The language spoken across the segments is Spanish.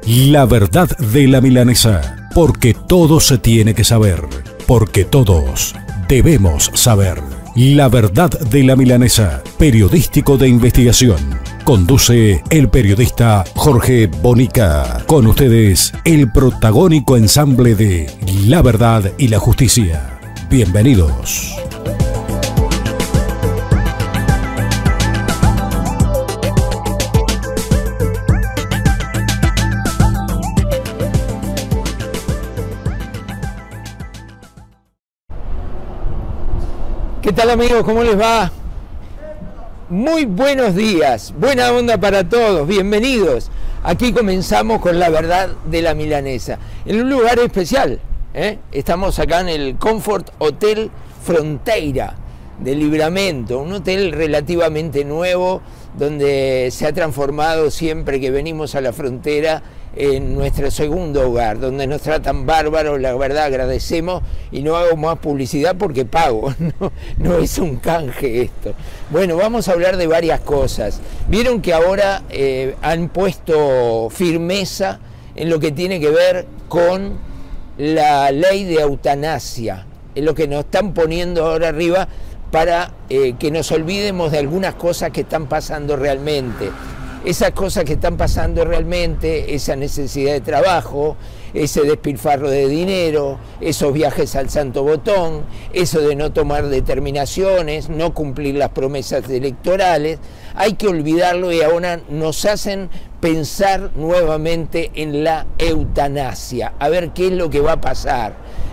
La verdad de la milanesa, porque todo se tiene que saber, porque todos debemos saber. La verdad de la milanesa, periodístico de investigación. Conduce el periodista Jorge Bonica. Con ustedes, el protagónico ensamble de La Verdad y la Justicia. Bienvenidos. ¿Qué tal, amigos? ¿Cómo les va? Muy buenos días, buena onda para todos, bienvenidos. Aquí comenzamos con La Verdad de la Milanesa, en un lugar especial. Estamos acá en el Comfort Hotel Fronteira de Livramento, un hotel relativamente nuevo, donde se ha transformado siempre que venimos a la frontera en nuestro segundo hogar, donde nos tratan bárbaros. La verdad agradecemos y no hago más publicidad porque pago, no es un canje esto. Bueno, vamos a hablar de varias cosas. Vieron que ahora han puesto firmeza en lo que tiene que ver con la ley de eutanasia, en lo que nos están poniendo ahora arriba para que nos olvidemos de algunas cosas que están pasando realmente. Esas cosas que están pasando realmente, esa necesidad de trabajo, ese despilfarro de dinero, esos viajes al santo botón, eso de no tomar determinaciones, no cumplir las promesas electorales, hay que olvidarlo y ahora nos hacen pensar nuevamente en la eutanasia, a ver qué es lo que va a pasar.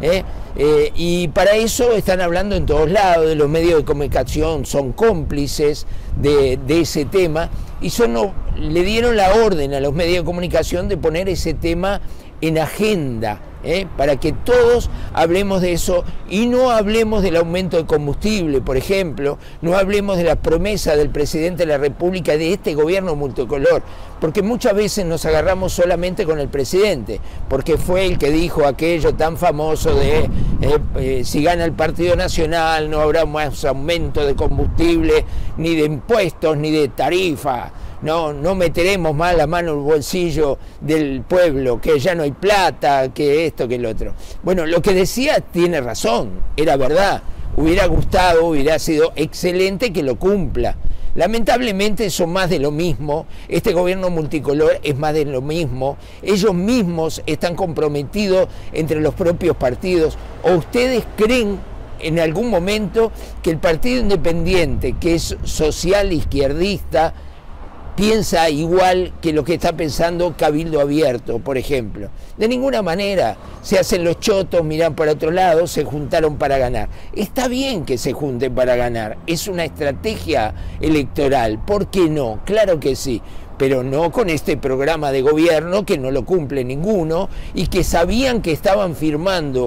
Y para eso están hablando en todos lados, de los medios de comunicación son cómplices de ese tema y le dieron la orden a los medios de comunicación de poner ese tema en agenda, para que todos hablemos de eso y no hablemos del aumento de combustible, por ejemplo, no hablemos de las promesas del presidente de la República, de este gobierno multicolor, porque muchas veces nos agarramos solamente con el presidente, porque fue el que dijo aquello tan famoso de si gana el Partido Nacional no habrá más aumento de combustible, ni de impuestos, ni de tarifa. No meteremos más la mano en el bolsillo del pueblo, que ya no hay plata, que esto, que el otro. Bueno, lo que decía tiene razón, era verdad. Hubiera gustado, hubiera sido excelente que lo cumpla. Lamentablemente son más de lo mismo, este gobierno multicolor es más de lo mismo, ellos mismos están comprometidos entre los propios partidos. ¿O ustedes creen en algún momento que el Partido Independiente, que es social izquierdista, piensa igual que lo que está pensando Cabildo Abierto, por ejemplo? De ninguna manera. Se hacen los chotos, miran para otro lado, se juntaron para ganar. Está bien que se junten para ganar, es una estrategia electoral, ¿por qué no? Claro que sí, pero no con este programa de gobierno que no lo cumple ninguno y que sabían que estaban firmando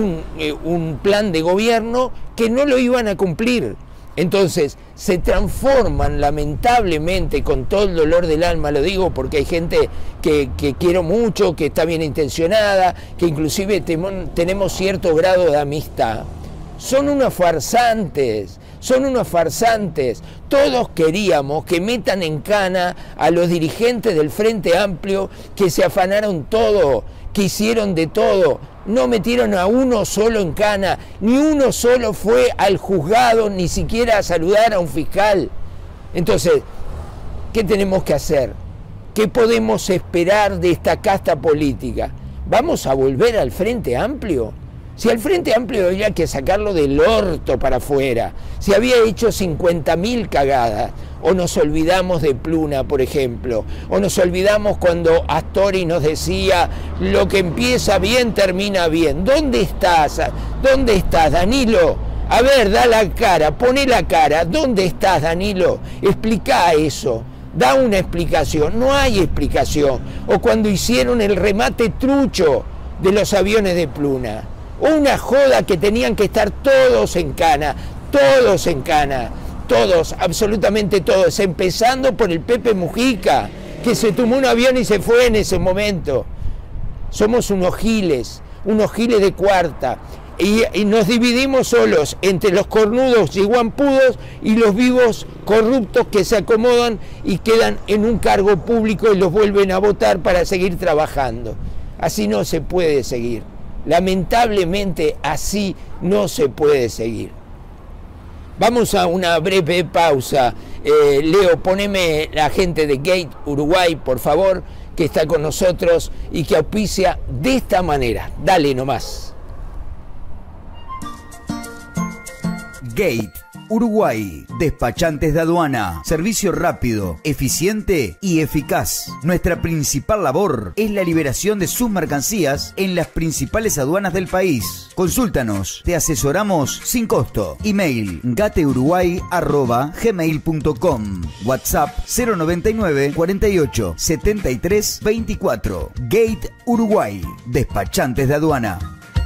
un plan de gobierno que no lo iban a cumplir. Entonces se transforman lamentablemente, con todo el dolor del alma lo digo, porque hay gente que quiero mucho, que está bien intencionada, que inclusive tenemos cierto grado de amistad. Son unos farsantes, son unos farsantes. Todos queríamos que metan en cana a los dirigentes del Frente Amplio, que se afanaron todo, que hicieron de todo. No metieron a uno solo en cana, ni uno solo fue al juzgado, ni siquiera a saludar a un fiscal. Entonces, ¿qué tenemos que hacer? ¿Qué podemos esperar de esta casta política? ¿Vamos a volver al Frente Amplio? Si al Frente Amplio había que sacarlo del orto para afuera, si había hecho 50.000 cagadas, o nos olvidamos de Pluna, por ejemplo, o nos olvidamos cuando Astori nos decía, lo que empieza bien termina bien. ¿Dónde estás? ¿Dónde estás, Danilo? A ver, da la cara, poné la cara. ¿Dónde estás, Danilo? Explica eso. Da una explicación. No hay explicación. O cuando hicieron el remate trucho de los aviones de Pluna. Una joda que tenían que estar todos en cana, todos, absolutamente todos, empezando por el Pepe Mujica, que se tomó un avión y se fue en ese momento. Somos unos giles de cuarta. y nos dividimos solos entre los cornudos y guampudos y los vivos corruptos que se acomodan y quedan en un cargo público y los vuelven a votar para seguir trabajando. Así no se puede seguir. Lamentablemente así no se puede seguir. Vamos a una breve pausa. Leo, poneme la gente de Gate Uruguay, por favor, que está con nosotros y que auspicia de esta manera. Dale nomás. Gate Uruguay, despachantes de aduana, servicio rápido, eficiente y eficaz. Nuestra principal labor es la liberación de sus mercancías en las principales aduanas del país. Consúltanos, te asesoramos sin costo. Email gateuruguay@gmail.com. WhatsApp 099 48 73 24. Gate Uruguay, despachantes de aduana.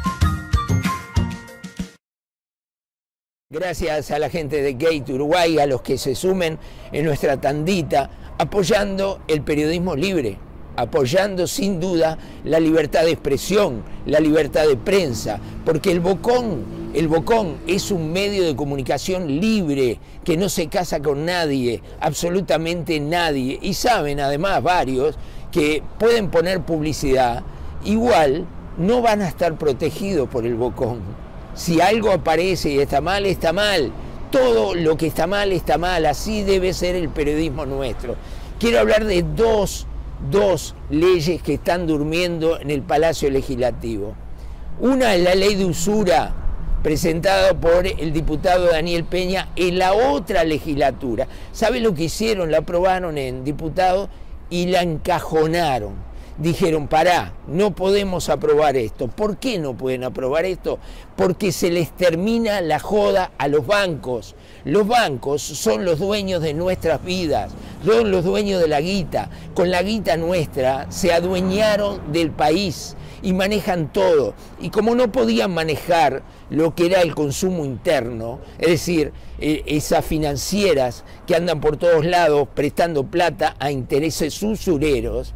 Gracias a la gente de Gate Uruguay, a los que se sumen en nuestra tandita, apoyando el periodismo libre, apoyando sin duda la libertad de expresión, la libertad de prensa, porque el Bocón es un medio de comunicación libre, que no se casa con nadie, absolutamente nadie, y saben además varios que pueden poner publicidad, igual no van a estar protegidos por el Bocón. Si algo aparece y está mal, está mal. Todo lo que está mal, está mal. Así debe ser el periodismo nuestro. Quiero hablar de dos leyes que están durmiendo en el Palacio Legislativo. Una es la ley de usura, presentada por el diputado Daniel Peña en la otra legislatura. ¿Sabe lo que hicieron? La aprobaron en diputado y la encajonaron. Dijeron, pará, no podemos aprobar esto. ¿Por qué no pueden aprobar esto? Porque se les termina la joda a los bancos. Los bancos son los dueños de nuestras vidas, son los dueños de la guita. Con la guita nuestra se adueñaron del país y manejan todo. Y como no podían manejar lo que era el consumo interno, es decir, esas financieras que andan por todos lados prestando plata a intereses usureros,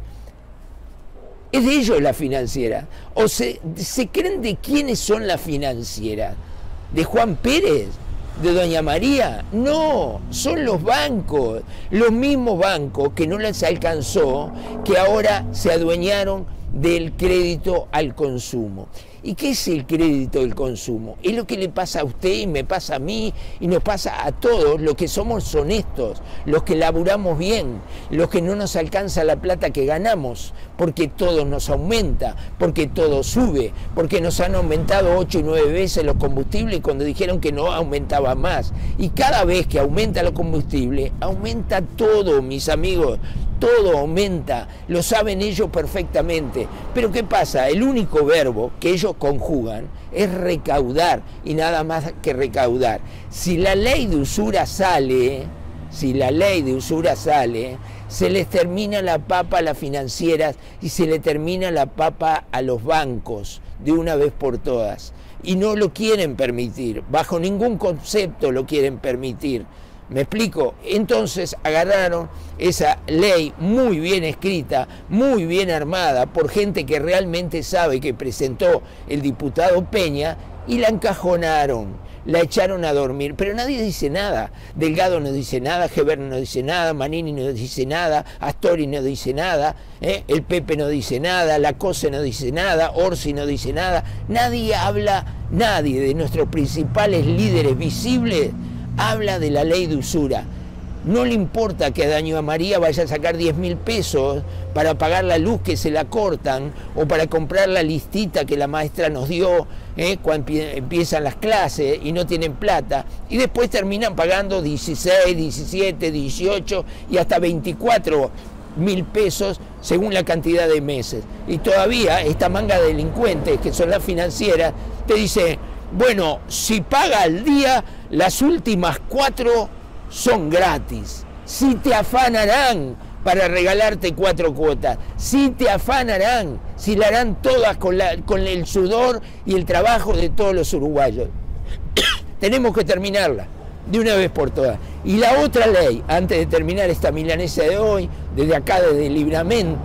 es de ellos la financiera. ¿O se creen de quiénes son las financieras? ¿De Juan Pérez? ¿De Doña María? No, son los bancos, los mismos bancos que no les alcanzó, que ahora se adueñaron del crédito al consumo. ¿Y qué es el crédito al consumo? Es lo que le pasa a usted y me pasa a mí y nos pasa a todos los que somos honestos, los que laburamos bien, los que no nos alcanza la plata que ganamos, porque todo nos aumenta, porque todo sube, porque nos han aumentado 8 y 9 veces los combustibles cuando dijeron que no aumentaba más. Y cada vez que aumenta los combustibles, aumenta todo, mis amigos. Todo aumenta, lo saben ellos perfectamente. Pero ¿qué pasa? El único verbo que ellos conjugan es recaudar y nada más que recaudar. Si la ley de usura sale, se les termina la papa a las financieras y se le termina la papa a los bancos de una vez por todas. Y no lo quieren permitir, bajo ningún concepto lo quieren permitir. ¿Me explico? Entonces agarraron esa ley muy bien escrita, muy bien armada, por gente que realmente sabe, que presentó el diputado Peña, y la encajonaron, la echaron a dormir. Pero nadie dice nada. Delgado no dice nada, Heber no dice nada, Manini no dice nada, Astori no dice nada, el Pepe no dice nada, Lacose no dice nada, Orsi no dice nada. Nadie habla, nadie de nuestros principales líderes visibles habla de la ley de usura. No le importa que a Doña María vaya a sacar 10.000 pesos para pagar la luz que se la cortan o para comprar la listita que la maestra nos dio cuando empiezan las clases y no tienen plata, y después terminan pagando 16, 17, 18 y hasta 24.000 pesos según la cantidad de meses. Y todavía esta manga de delincuentes que son las financieras te dice, bueno, si paga al día, las últimas 4 son gratis. Si te afanarán para regalarte 4 cuotas, si te afanarán, si la harán todas con el sudor y el trabajo de todos los uruguayos. Tenemos que terminarla de una vez por todas. Y la otra ley, antes de terminar esta milanesa de hoy, desde acá, desde Libramento,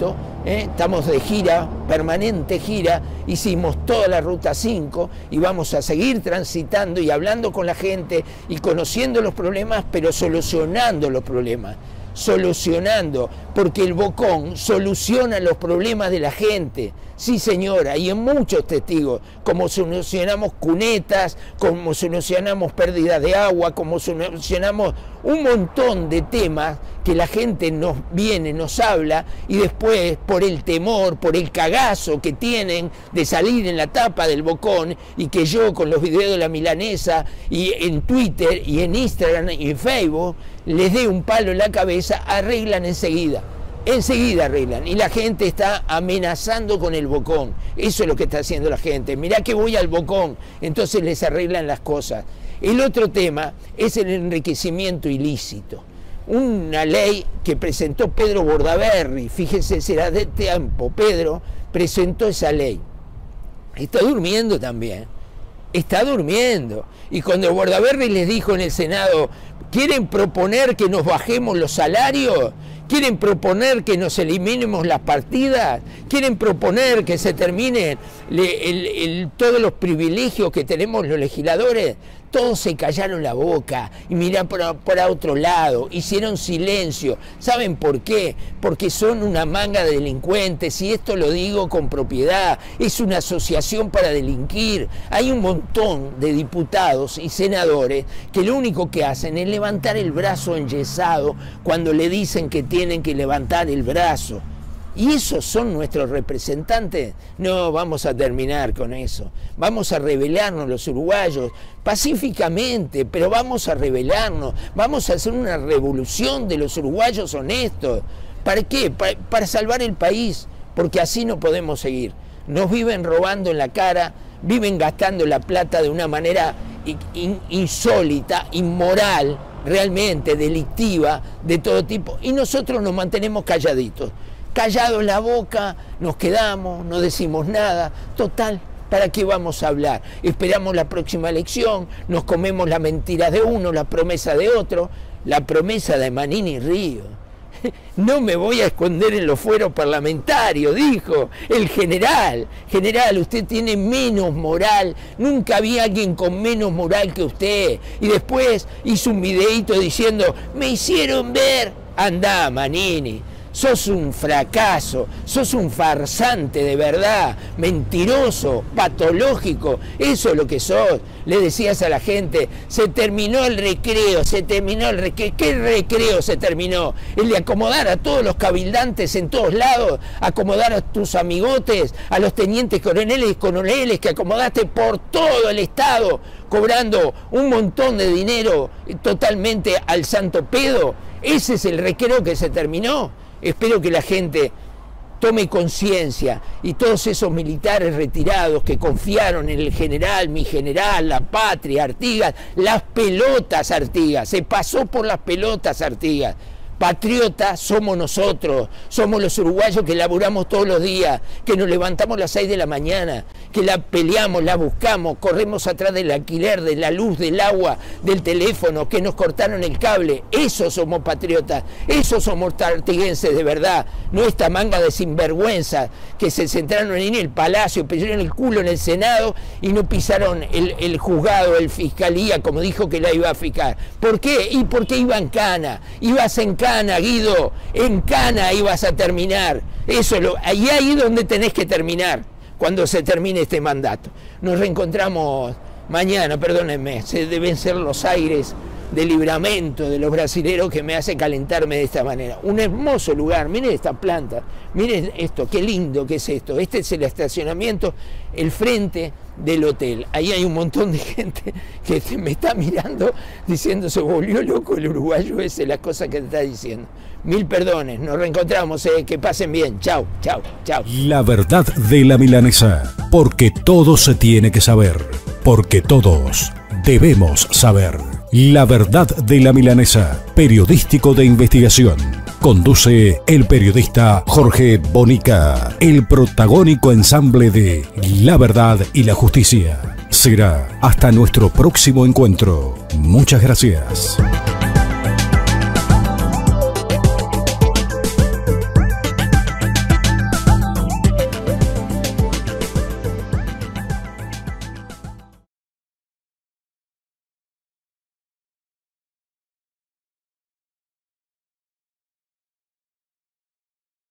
Estamos de gira, permanente gira, hicimos toda la Ruta 5 y vamos a seguir transitando y hablando con la gente y conociendo los problemas, pero solucionando los problemas. Solucionando, porque el Bocón soluciona los problemas de la gente, sí señora, y en muchos testigos, como solucionamos cunetas, como solucionamos pérdida de agua, como solucionamos un montón de temas que la gente nos viene, nos habla, y después por el temor, por el cagazo que tienen de salir en la tapa del Bocón, y que yo con los videos de la milanesa y en Twitter y en Instagram y en Facebook les dé un palo en la cabeza, arreglan enseguida arreglan, y la gente está amenazando con el Bocón. Eso es lo que está haciendo la gente. Mirá que voy al Bocón, entonces les arreglan las cosas. El otro tema es el enriquecimiento ilícito. Una ley que presentó Pedro Bordaberry, fíjense, será de tiempo, Pedro presentó esa ley. Está durmiendo también, está durmiendo. Y cuando Bordaberry les dijo en el Senado, ¿quieren proponer que nos bajemos los salarios? ¿Quieren proponer que nos eliminemos las partidas? ¿Quieren proponer que se terminen todos los privilegios que tenemos los legisladores? Todos se callaron la boca y miraron para otro lado, hicieron silencio. ¿Saben por qué? Porque son una manga de delincuentes, y esto lo digo con propiedad, es una asociación para delinquir. Hay un montón de diputados y senadores que lo único que hacen es levantar el brazo enyesado cuando le dicen que tienen que levantar el brazo. ¿Y esos son nuestros representantes? No, vamos a terminar con eso. Vamos a rebelarnos los uruguayos, pacíficamente, pero vamos a rebelarnos. Vamos a hacer una revolución de los uruguayos honestos. ¿Para qué? Para salvar el país, porque así no podemos seguir. Nos viven robando en la cara, viven gastando la plata de una manera insólita, inmoral, realmente delictiva, de todo tipo, y nosotros nos mantenemos calladitos. Callados la boca, nos quedamos, no decimos nada. Total, ¿para qué vamos a hablar? Esperamos la próxima elección, nos comemos la mentira de uno, la promesa de otro, la promesa de Manini Río. No me voy a esconder en los fueros parlamentarios, dijo el general. General, usted tiene menos moral, nunca había alguien con menos moral que usted. Y después hizo un videíto diciendo, me hicieron ver. Andá, Manini. Sos un fracaso, sos un farsante de verdad, mentiroso, patológico, eso es lo que sos. Le decías a la gente, se terminó el recreo, se terminó el recreo. ¿Qué recreo se terminó? El de acomodar a todos los cabildantes en todos lados, acomodar a tus amigotes, a los tenientes coroneles que acomodaste por todo el Estado, cobrando un montón de dinero totalmente al santo pedo. Ese es el recreo que se terminó. Espero que la gente tome conciencia, y todos esos militares retirados que confiaron en el general, mi general, la patria, Artigas, las pelotas Artigas, se pasó por las pelotas Artigas. Patriotas somos nosotros, somos los uruguayos que laburamos todos los días, que nos levantamos a las 6 de la mañana, que la peleamos, la buscamos, corremos atrás del alquiler, de la luz, del agua, del teléfono, que nos cortaron el cable. Esos somos patriotas, esos somos artiguenses de verdad, no esta manga de sinvergüenza que se centraron en el Palacio, pisaron el culo en el Senado y no pisaron el juzgado, el fiscalía, como dijo que la iba a fijar. ¿Por qué? Y porque iba en cana, ibas en cana, Guido, en cana ibas a terminar. Eso ahí es donde tenés que terminar, cuando se termine este mandato. Nos reencontramos mañana, perdónenme, se deben ser los aires de Libramento de los brasileros que me hace calentarme de esta manera. Un hermoso lugar, miren esta planta, miren esto, qué lindo que es esto. Este es el estacionamiento, el frente del hotel. Ahí hay un montón de gente que me está mirando diciendo, se volvió loco el uruguayo ese, las cosas que te está diciendo. Mil perdones, nos reencontramos, que pasen bien. Chau, chau, chau. La verdad de la milanesa, porque todo se tiene que saber, porque todos debemos saber. La verdad de la milanesa, periodístico de investigación. Conduce el periodista Jorge Bonica, el protagónico ensamble de La Verdad y la Justicia. Será hasta nuestro próximo encuentro. Muchas gracias.